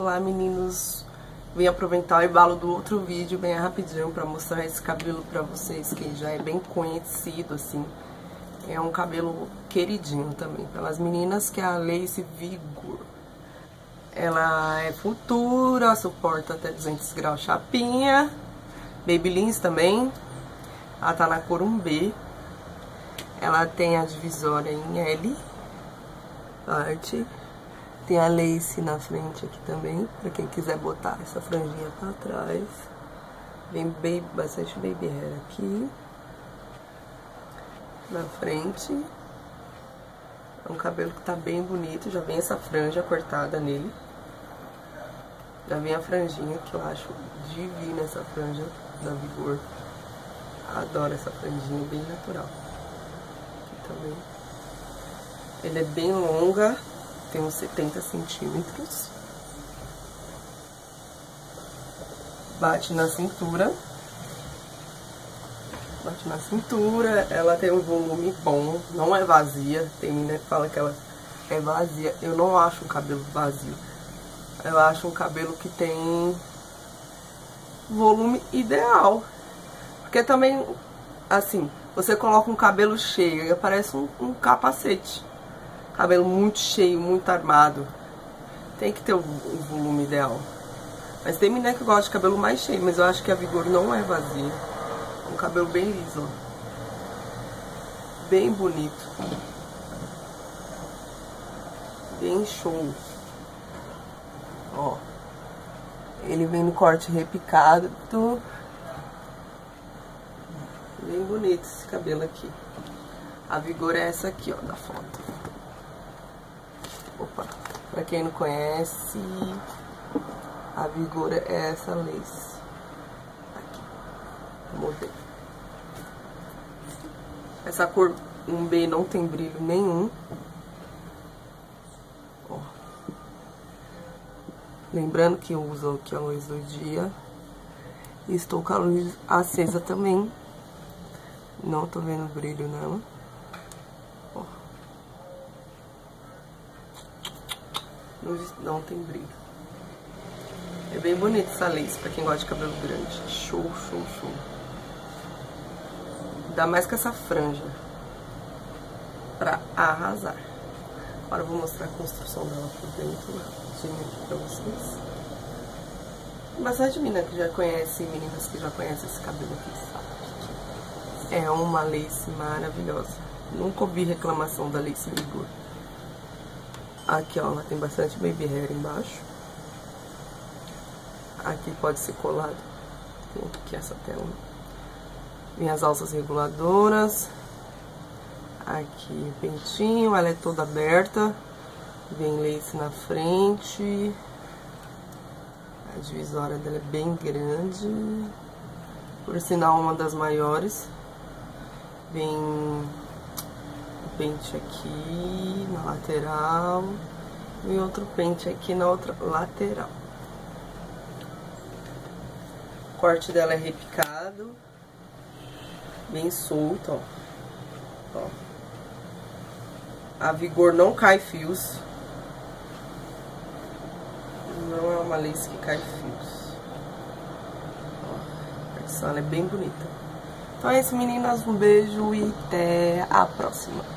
Olá meninos, vim aproveitar o embalo do outro vídeo bem rapidinho pra mostrar esse cabelo pra vocês, que já é bem conhecido assim. É um cabelo queridinho também pelas meninas, que é a Lace Vigor. Ela é futura, suporta até 200 graus chapinha, Babyliss também. Ela tá na cor 1B. Ela tem a divisória em L, parte. Tem a lace na frente aqui também, pra quem quiser botar essa franjinha pra trás. Vem bastante baby hair aqui na frente. É um cabelo que tá bem bonito, já vem essa franja cortada nele. Já vem a franjinha, que eu acho divina essa franja da Vigor. Adoro essa franjinha, bem natural. Aqui também. Ele é bem longa. Tem uns 70 centímetros. Bate na cintura. Bate na cintura. Ela tem um volume bom. Não é vazia. Tem menina que fala que ela é vazia. Eu não acho um cabelo vazio. Eu acho um cabelo que tem volume ideal. Porque também, assim, você coloca um cabelo cheio e parece um capacete. Cabelo muito cheio, muito armado. Tem que ter o volume ideal. Mas tem menina que gosta de cabelo mais cheio, mas eu acho que a Vigor não é vazia. É um cabelo bem liso, ó. Bem bonito. Bem show. Ó. Ele vem no corte repicado. Bem bonito esse cabelo aqui. A Vigor é essa aqui, ó, da foto. Opa, pra quem não conhece, a Vigor é essa lace. Aqui, modelo. Essa cor 1B não tem brilho nenhum. Ó. Lembrando que eu uso aqui a luz do dia. E estou com a luz acesa também. Não tô vendo brilho nela. Não tem brilho. É bem bonita essa lace pra quem gosta de cabelo grande. Show, show, show. Ainda mais com essa franja. Pra arrasar. Agora eu vou mostrar a construção dela por dentro. Aqui pra vocês. Bastante menina que já conhece, meninas que já conhecem esse cabelo aqui, sabe? É uma lace maravilhosa. Nunca ouvi reclamação da Lace Vigor. Aqui, ó, ela tem bastante baby hair embaixo. Aqui pode ser colado. Tem aqui essa tela. Vem as alças reguladoras. Aqui o pentinho, ela é toda aberta. Vem lace na frente. A divisória dela é bem grande. Por sinal, uma das maiores. Vem pente aqui na lateral e outro pente aqui na outra lateral. O corte dela é repicado, bem solto, ó. Ó. A Vigor não cai fios. Não é uma lace que cai fios. Ó, a partição ela é bem bonita. Então é isso, meninas. Um beijo e até a próxima.